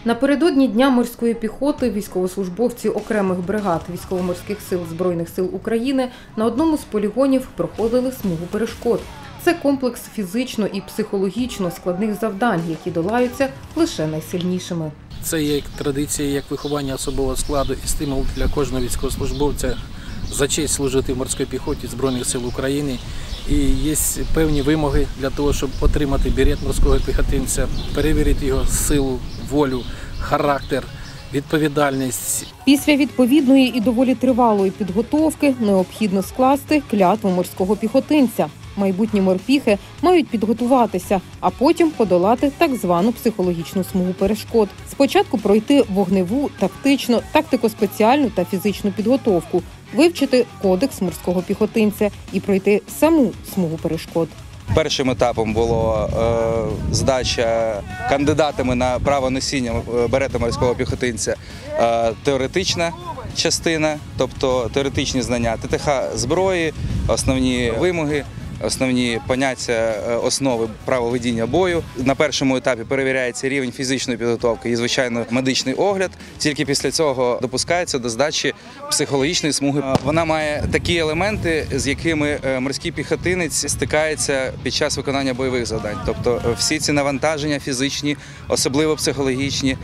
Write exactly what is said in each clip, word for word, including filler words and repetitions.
Напередодні Дня морської піхоти військовослужбовці окремих бригад Військово-морських сил Збройних сил України на одному з полігонів проходили смугу перешкод. Це комплекс фізично і психологічно складних завдань, які долаються лише найсильнішими. Це є традиція, як виховання особового складу і стимул для кожного військовослужбовця за честь служити в морській піхоті Збройних сил України. І є певні вимоги для того, щоб отримати берет морського піхотинця, перевірити його силу, волю, характер, відповідальність. Після відповідної і доволі тривалої підготовки необхідно скласти клятву морського піхотинця. Майбутні морпіхи мають підготуватися, а потім подолати так звану психологічну смугу перешкод. Спочатку пройти вогневу, тактичну, тактико-спеціальну та фізичну підготовку, вивчити кодекс морського піхотинця і пройти саму смугу перешкод. Першим етапом була е, здача кандидатами на право носіння берета морського піхотинця е, теоретична частина, тобто теоретичні знання Т Т Х зброї, основні вимоги, основні поняття, основи правил ведення бою. На першому етапі перевіряється рівень фізичної підготовки і, звичайно, медичний огляд. Тільки після цього допускається до здачі психологічної смуги. Вона має такі елементи, з якими морський піхотинець стикається під час виконання бойових завдань. Тобто всі ці навантаження фізичні, особливо психологічні,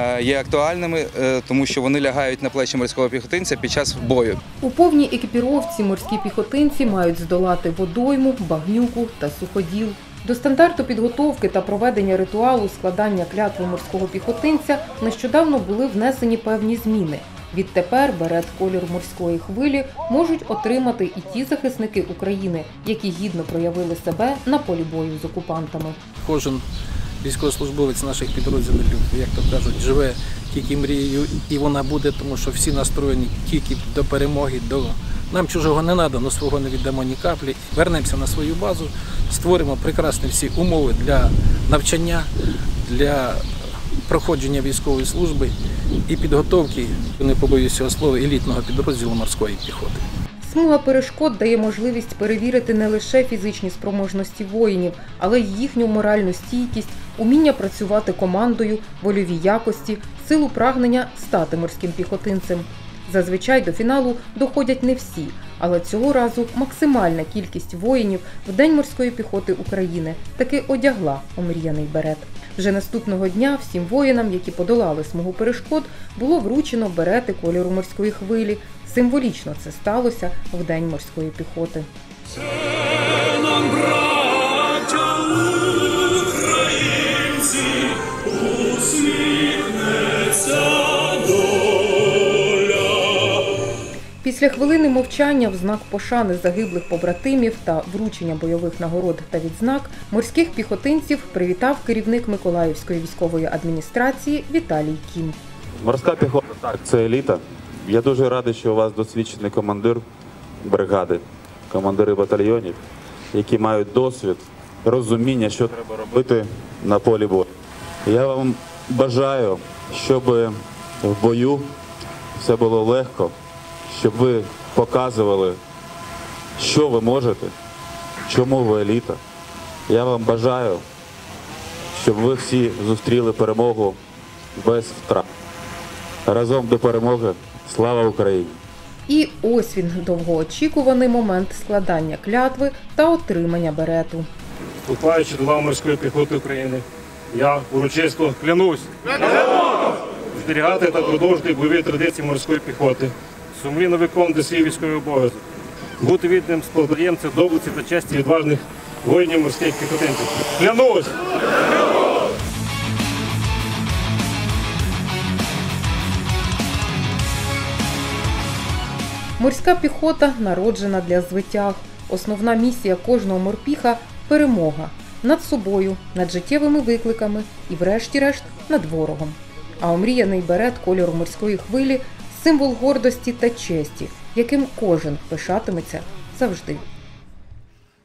є актуальними, тому що вони лягають на плечі морського піхотинця під час бою. У повній екіпіровці морські піхотинці мають здолати водойму, багнюку та суходіл. До стандарту підготовки та проведення ритуалу складання клятви морського піхотинця нещодавно були внесені певні зміни. Відтепер берет кольору морської хвилі можуть отримати і ті захисники України, які гідно проявили себе на полі бою з окупантами. Кожен військовослужбовець наших підрозділів, як то кажуть, живе тільки мрією, і вона буде, тому що всі настроєні тільки до перемоги, до нам чужого не треба, але свого не віддамо ні каплі. Вернемося на свою базу, створимо прекрасні всі умови для навчання, для проходження військової служби і підготовки, не побоюсь цього слова, елітного підрозділу морської піхоти. Смуга перешкод дає можливість перевірити не лише фізичні спроможності воїнів, але й їхню моральну стійкість, уміння працювати командою, вольові якості, силу прагнення стати морським піхотинцем. Зазвичай до фіналу доходять не всі, але цього разу максимальна кількість воїнів в День морської піхоти України таки одягла омріяний берет. Вже наступного дня всім воїнам, які подолали смугу перешкод, було вручено берети кольору морської хвилі. Символічно це сталося в День морської піхоти. Це нам, браття українці, усміхнеться доля. Після хвилини мовчання в знак пошани загиблих побратимів та вручення бойових нагород та відзнак морських піхотинців привітав керівник Миколаївської військової адміністрації Віталій Кім. Морська піхота – так, це еліта. Я дуже радий, що у вас досвідчений командир бригади, командири батальйонів, які мають досвід, розуміння, що треба робити на полі бою. Я вам бажаю, щоб в бою все було легко, щоб ви показували, що ви можете, чому ви еліта. Я вам бажаю, щоб ви всі зустріли перемогу без втрат. Разом до перемоги. Слава Україні! І ось він, довгоочікуваний момент складання клятви та отримання берету. Вступаючи до лав морської піхоти України, я урочисто клянусь зберігати та продовжувати бойові традиції морської піхоти, сумлінно виконувати свій військовий обов'язок, бути відданим спадкоємцем доблесті та честі відважних воїнів морських піхотинців. Клянусь! Морська піхота народжена для звитяг. Основна місія кожного морпіха – перемога. Над собою, над життєвими викликами і, врешті-решт, над ворогом. А омріяний берет кольору морської хвилі – символ гордості та честі, яким кожен пишатиметься завжди.